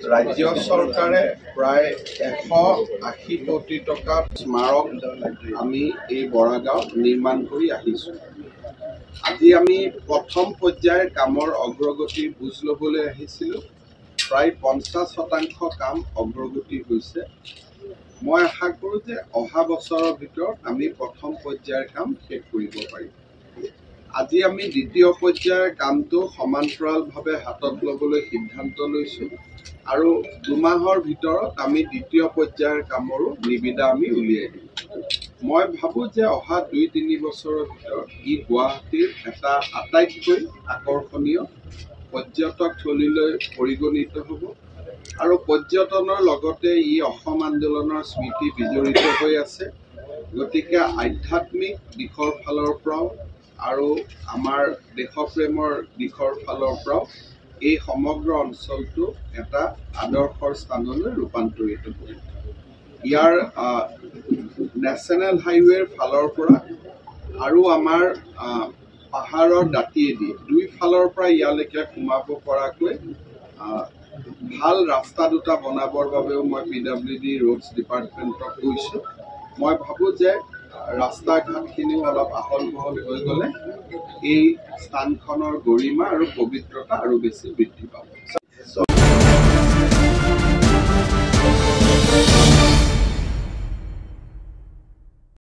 ৰাজ্য চৰকাৰে প্ৰায় 180 কোটি টকা স্মাৰক আমি এই বৰাগাঁৱত নিৰ্মাণ কৰি আহিছোঁ। আজি আমি প্ৰথম পৰ্যায়ৰ কামৰ অগ্ৰগতিৰ বুজ ল'বলৈ আহিছিলোঁ। প্ৰায় 50% কাম অগ্ৰগতি হৈছে। মই আশা কৰোঁ যে অহা বছৰৰ ভিতৰত আমি প্ৰথম পৰ্যায়ৰ কাম শেষ কৰিব পাৰিম। আজি আমি দ্বিতীয় পৰ্যায়ৰ কামটো সমান্তৰালভাৱে হাতত ল'বলৈ সিদ্ধান্ত লৈছোঁ আৰু 2 মাহৰ ভিতৰত আমি দ্বিতীয় পৰ্যায়ৰ কামৰো নিবিদা আমি উলিয়াই দিম। মই ভাবোঁ যে অহা 2-3 বছৰৰ ভিতৰত ই গুৱাহাটীৰ এটা আটাইতকৈ আকৰ্ষণীয় পৰ্যটকথলীলৈ পৰিগণিত হ'ব আৰু পৰ্যটনৰ লগতে ই অসম আন্দোলনৰ স্মৃতি বিজড়িত হৈ আছে। গতিকে আধ্যাত্মিক দিশৰ ফালৰ পৰাও আৰু আমাৰ দেশপ্ৰেমৰ দিশৰ ফালৰ পৰাও এই সমগ্ৰ অঞ্চলটো এটা আদৰ্শৰ স্থানলৈ ৰূপান্তৰিত কৰিব। ইয়াৰ নেশ্যনেল হাইৱেৰ ফালৰ পৰা আৰু আমাৰ পাহাৰৰ দাঁতিয়েদি দুইফালৰ পৰা ইয়ালৈকে সোমাব পৰাকৈ ভাল ৰাস্তা দুটা বনাবৰ বাবেও মই PWD ৰোডছ ডিপাৰ্টমেণ্টক কৈছোঁ। মই ভাবোঁ যে ৰাস্তা ঘাটখিনিও অলপ আহল বহল হৈ গ'লে এই স্থানখনৰ গৰিমা আৰু পবিত্ৰতা আৰু বেছি বৃদ্ধি পাব।